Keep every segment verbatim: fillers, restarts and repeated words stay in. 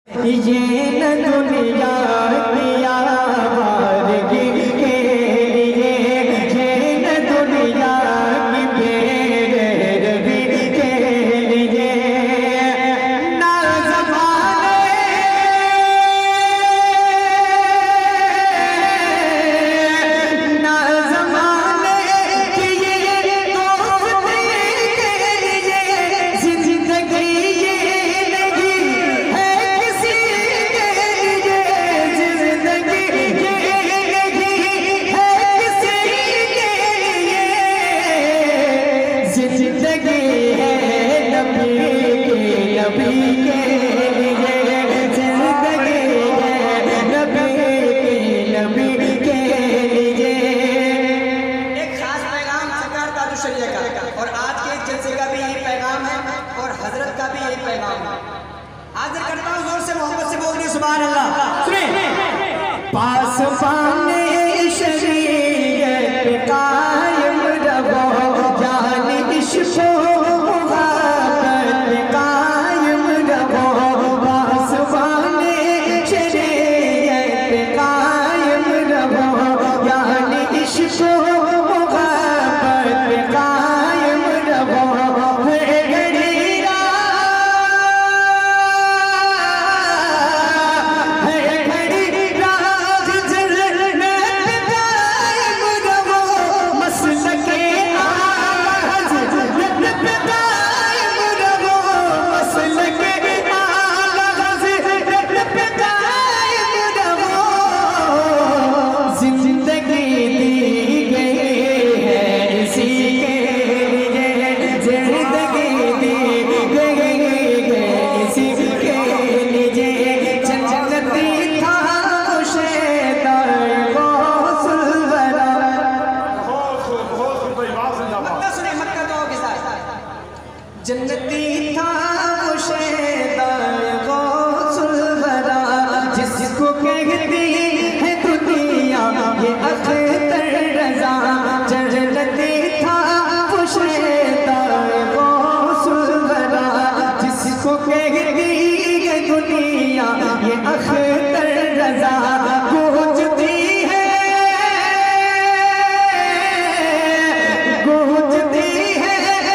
ये न दुनिया किया वारगी के लिए, ये न दुनिया की बेरहमी के लिए, ना ज़माने ना ज़माने की ये दोस्ती के लिए, ज़िंदगी जिंदगी है नबी के नबी के लिए, जिंदगी है नबी के नबी के लिए। एक खास पैगाम सरकार ताजुल शरीया का, और आज के जलसे का भी यही पैगाम है और हजरत का भी यही पैगाम है। हाजिर करता हूँ जोर से मोहब्बत से बोल रही सुभान अल्लाह। सुनिए। पास पाने शरीयत कायम रहो, जान इश्क़ जन्नती था वो शैतान गौसुल वरा, जिसको कहती है दुनिया ये अख्तर रज़ा। जन्नती था वो शैतान गौसुल वरा, जिसको कहती है दुनिया ये अख्तर रज़ा। गूंजती है गूंजती है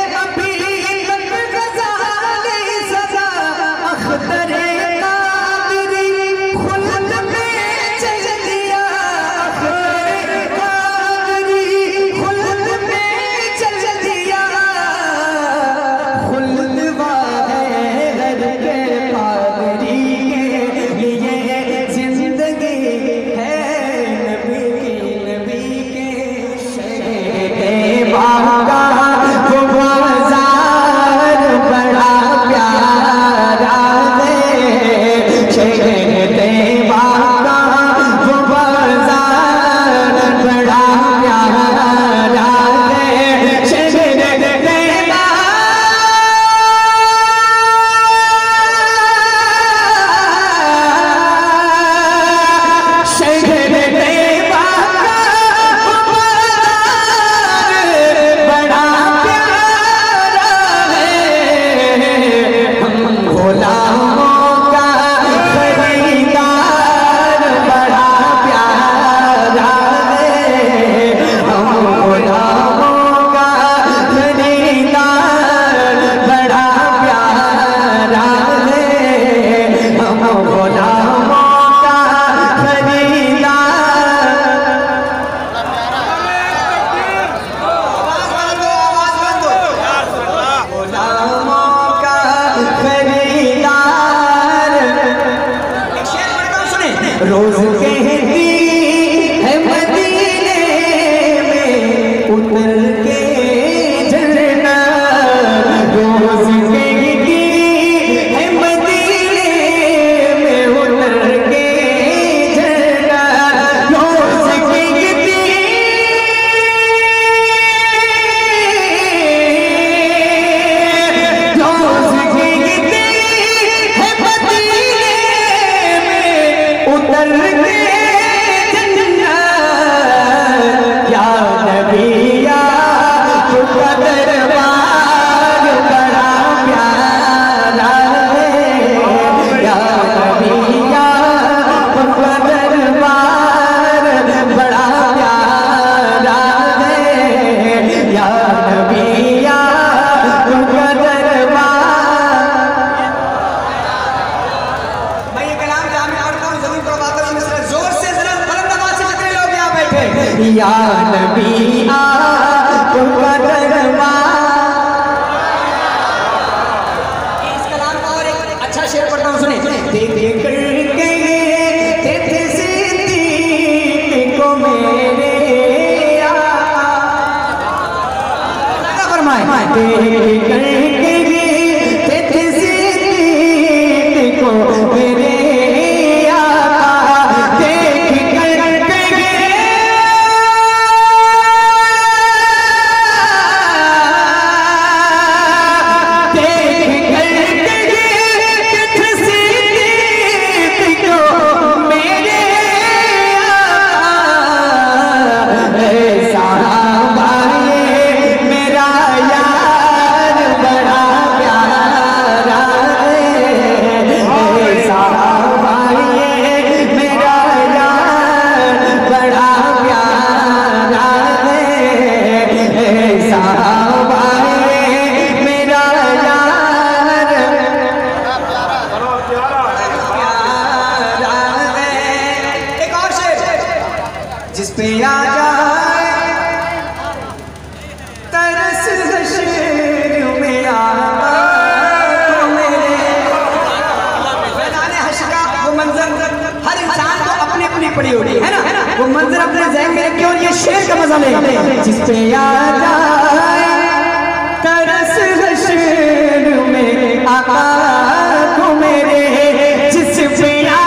रोज कहती है मदीने में उतर के झरना, रोज कहती है मदीने में उतर के झरना, रोज कहती रोज कहती है मदीने में उतर के झरना। या नबी या दरबार बड़ा प्यारा या नबी आपका दरबार। इस कलाम का और एक अच्छा शेर पढ़ता हूँ, सुने। देख कर गए थे सिद्दीक को मेरे लगा फरमाए। देख कर गए थे सिद्दीक को मेरे जिस पे आ जाए तरस हश्र में आ तो मेरे मैदान हश्र का वो मंजर हर इंसान को अपनी अपनी पड़ी होती है ना, वो मंजर अपने ज़हन में रखिए और ये शेर का मजा ले। जिस पे आ जाए तरस हश्र में आ तो मेरे, जिस पे आ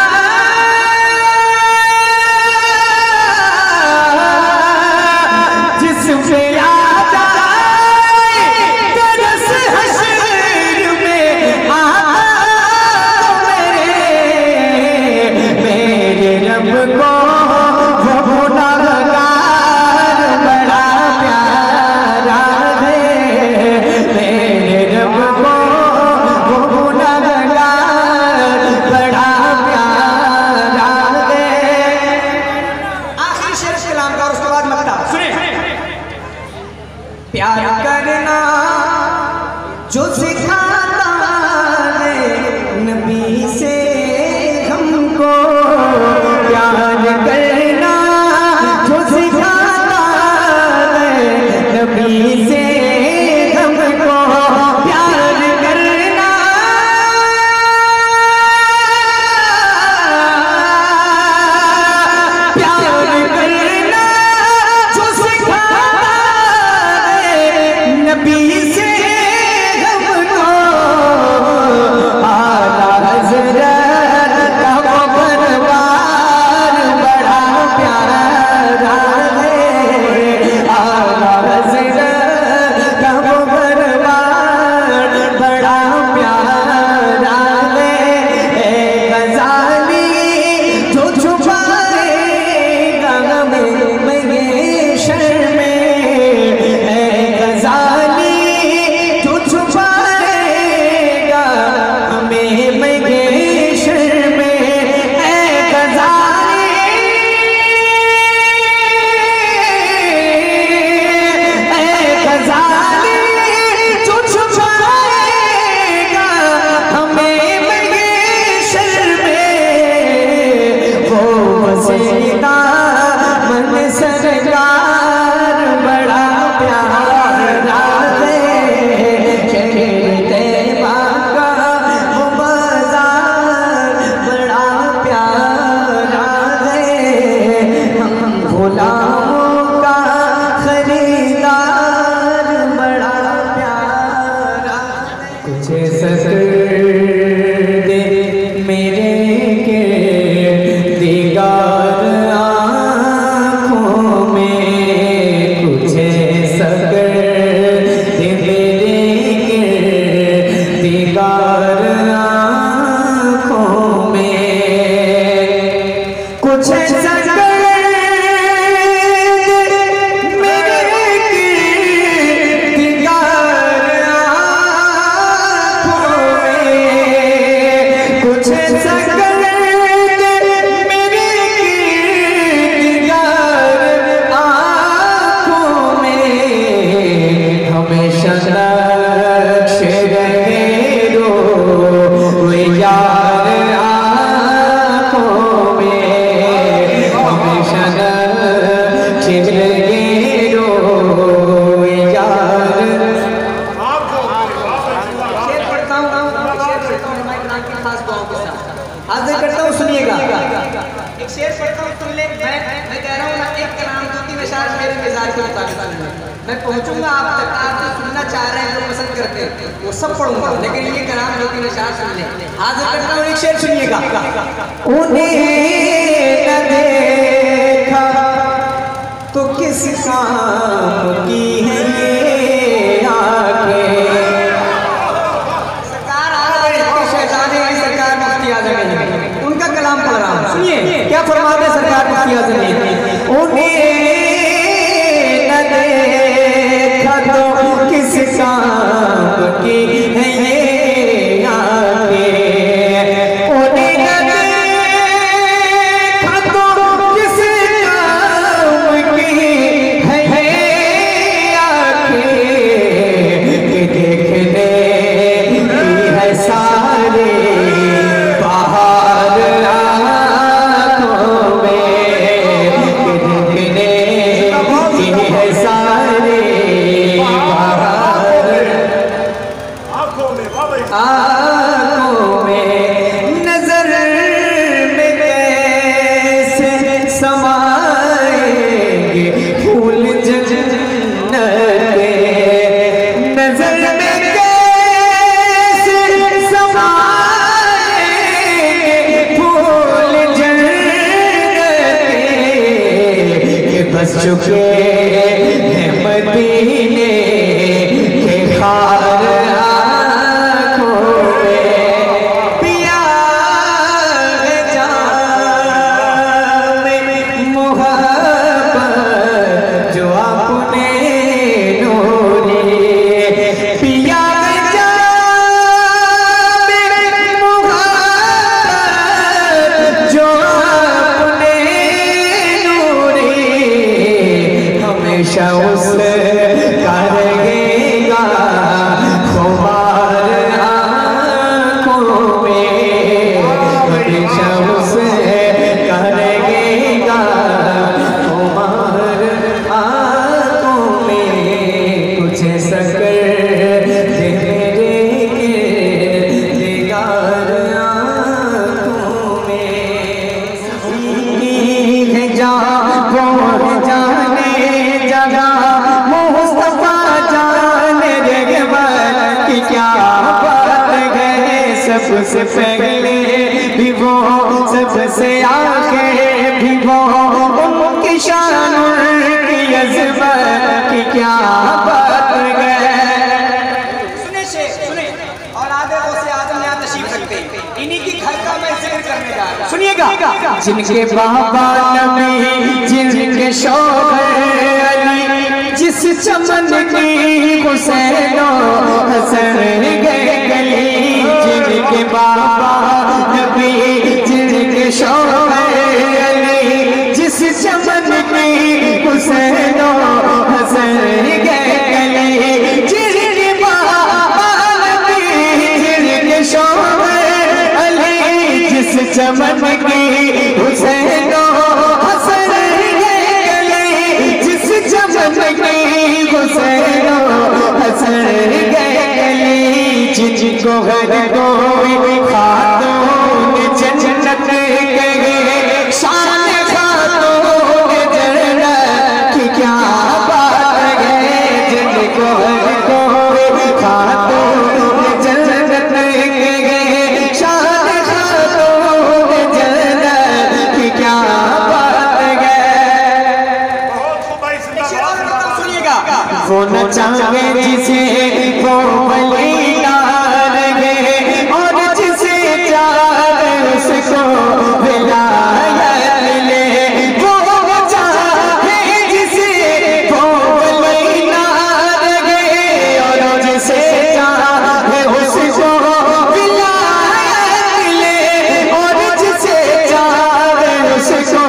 प्यार करना जो सिखाता है नबी से हमको, प्यार करना जो सिखाता है नबी से हमको, प्यार करना प्यार करना जो सिखाता नबी से हमको, आला हज़रत का वो दरबार बड़ा प्यारा है, आला हज़रत का वो दरबार बड़ा प्यारा है। ए गज़ाली जो छुपाएगा हमें मैं शर्मे, छुपाएगा हमें मैं हाजिर करता हूँ, सुनिएगा। एक शेर पढ़ता हूँ, सुन ले। मैं मैं कह रहा हूँ ना, एक कलाम दो तीन अशार मेरे मिजाज के मुताबिक मैं पहुँचूंगा आप तक। आप जो सुनना चाह रहे हैं, जो पसंद करते हैं, वो सब पढ़ूंगा, लेकिन ये कलाम दो तीन अशार सुन ले। हाजिर करता हूँ, एक शेर सुनिएगा। उन्हें न देखा तो किस काम की है ये आंखें। सरकार आ रहे हैं, शहजादे की सरकार मुफ्ती आजम है, उनका कलाम पढ़ रहा हूँ, सुनिए क्या फरमाते सरकार मुफ्ती आजम है। उन्हें न देखा तो किस काम की है ये आंखें। उन्हें न देखा तो किस काम की है ये आंखें। देखने की है सारे बाहर आँखों में। देखने की है सारे बाहर आंखों में, वाह भाई। आँखों में। नजर में कैसे समाएंगे फूल जन्नत के। नजर में कैसे समाएंगे फूल जन्नत के। बस चुके हैं मदीने के खार आँखों में। पिया है जाम मुहब्बत जो आपने नूरी। पिया है जाम मुहब्बत जो आपने नूरी। हमेशा उस का रहेगा खुमार आँखों में। हमेशा उस का रहेगा खुमार आँखों में। कुछ ऐसा कर दे मेरे गिरदार आँखों में। है जहाँ वो जाने जगह मुस्तफा जाने रहमत की क्या बात है। सबसे पहले भी वो, सबसे आगे भी वो, उनकी शान उनकी अज़मत की क्या बात है। सुने शेख, सुने। और आगे गौसे आजम यहाँ तशरीफ रखते हैं, इन्हीं की घर का मैं जिक्र करने जा रहा हूँ, सुनिएगा। जिनके बाबा नबी, जिनके शौहर अली, जिस चमन की हुसैनो हसन गए गली। जिनके बाबा नबी, जिनके शौहर अली, जिस चमन की हुसैनो हसन गए गली। जिनके बाबा नबी, जिनके शौहर अली, जिस चमन की हुसैनो हसन गए गली। जिस चमन की हुसैनो हसन गए गली। जिनको हर कोई खातून जन्नत कहे, शान खातून जन्नत की क्या बात है। जिनको हर कोई खातून जन्नत कहे, शान खातून जन्नत की क्या बात है। बहुत खूब भाई, जिंदाबाद, जिंदाबाद। सुनिएगा। वो न चाहे जिसे वो वली ना लगे, और जिसे चाहे उसको विलायत मिले। वो चाहे जिसे वो वली ना लगे, और जिसे चाहे उसको विलायत मिले। और जिसे चाहे उसको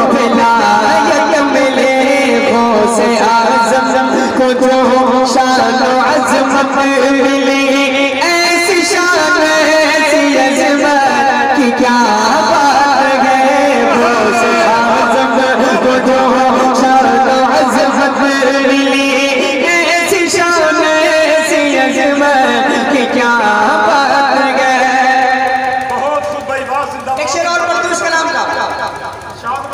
विलायत मिले। वो से आज़म को जो शान अज़मत मिली, ऐसी शान ऐसी अज़मत की क्या बात है। वो से आज़म को जो शान अज़मत मिली, ऐसी शान ऐसी अज़मत की क्या बात है। बहुत खूब भाई, वाह, जिंदाबाद।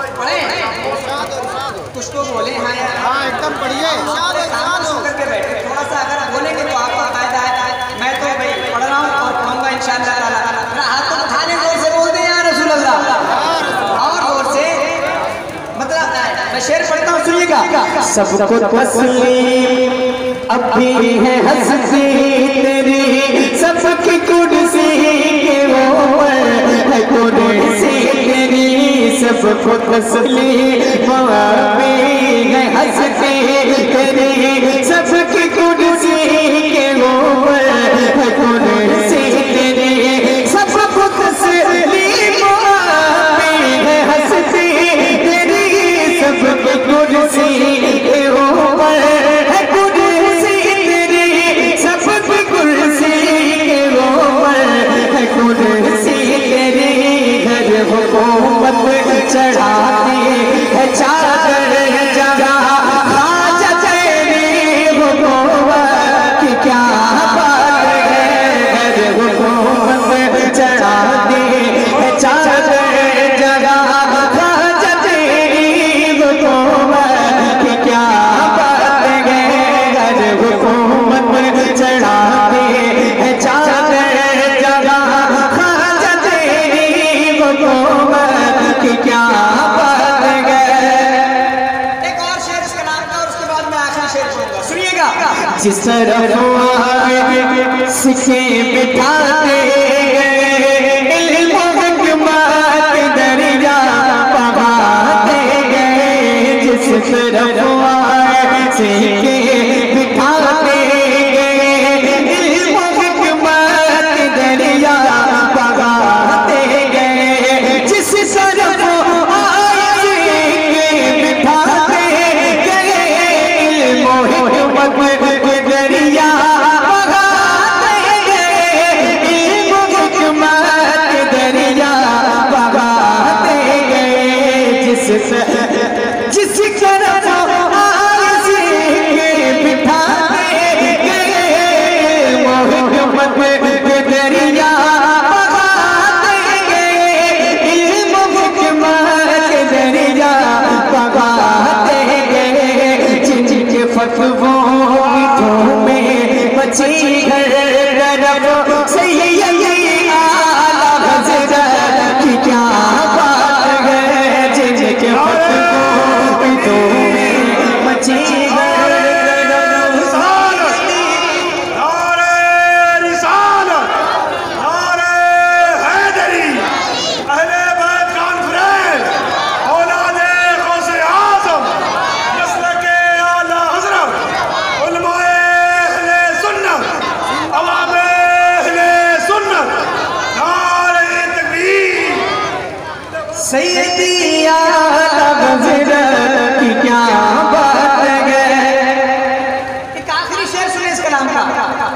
पढ़े कुछ तो बोले। हाँ यार, हाँ एकदम बढ़िया करके बैठे। थोड़ा सा अगर बोलेंगे तो आपका फायदा है। मैं तो भाई पढ़ रहा हूँ और पढ़ूंगा इंशाअल्लाह ताला। हाथ तो उठा ले, जोर से बोल दे या रसूल अल्लाह, और जोर से। मतलब मैं शेर पढ़ता हूँ, सुनिएगा। सबको तस्लीम अब भी है हंसी तेरी, सबकी कुर्सी के ऊपर है कुर्सी तेरी। सबको तस्लीम अब भी है हंसी तेरी, सबकी कुर्सी के ऊपर है कुर्सी तेरी। सबको तस्लीम अब भी है हंसी तेरी, सबकी कुर्सी के ऊपर है कुर्सी तेरी। सबकी कुर्सी के ऊपर है कुर्सी तेरी। घर हुकूमत चढ़ाती है चादर जगह, आज तेरी हुकूमत की क्या बात है। घर हुकूमत चढ़ाती है चादर जगह, आज तेरी हुकूमत की क्या बात है। घर हुकूमत चढ़ाती है चादर जगह, आज तेरी हुकूमत की क्या बात है। एक और शेर इसके नाम का, और उसके बाद मैं आखिरी शेर पढ़ूंगा, सुनिएगा। जिस तरफ सिखे बिठाते गए, इल्म हिकमत दरिया बहाते गए। जिस तरफ सिखे बिठाते गए, इल्म हिकमत दरिया बहाते गए। जिस तरफ बिठाते गए, इल्म हिकमत दरिया बहाते गए। इल्म हिकमत दरिया बहाते गए। जिस जिस तरफ बिठाते गए, इल्म हिकमत दरिया बहाते गए। इल्म हिकमत दरिया बहाते गए। जिनके फतवों की धूमें मची घर रब, सैयद आला हज़रत की क्या बात है। जिनके फतवों की धूमें मची घर रब, नारे रिसालत, नारे हैदरी, अहले बैत कॉन्फ्रेंस, औलादे गौसे आज़म, मसलके आला हज़रत, उलमाए अहले सुन्नत, अवामे अहले सुन्नत, नारे तकबीर। सैयदी आला हज़रत की क्या बात है। एक आखिरी शेर सुने इसके नाम का।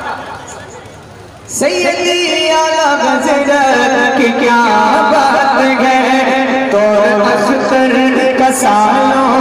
सैयदी आला हज़रत की क्या बात है। तो अख्तर का सालों